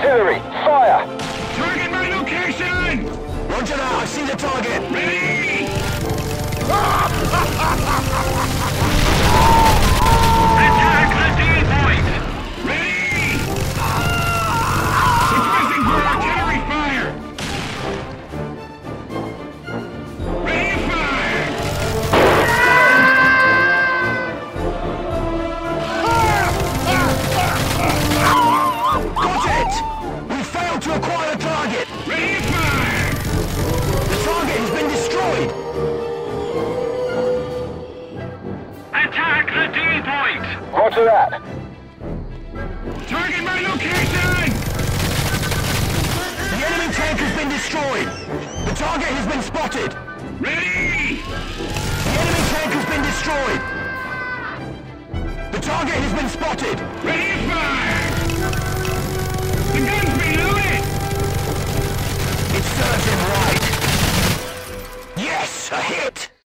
artillery. Fire! Target my location! Roger that, I see the target. Ready! Attack the D point! Ready! Requesting for artillery fire! Ready to fire! Got it! We failed to acquire the target. Ready to fire! The target has been destroyed. Attack the D point! Roger that. Target my location! The enemy tank has been destroyed. The target has been spotted. Ready! The enemy tank has been destroyed. The target has been spotted. Ready to fire!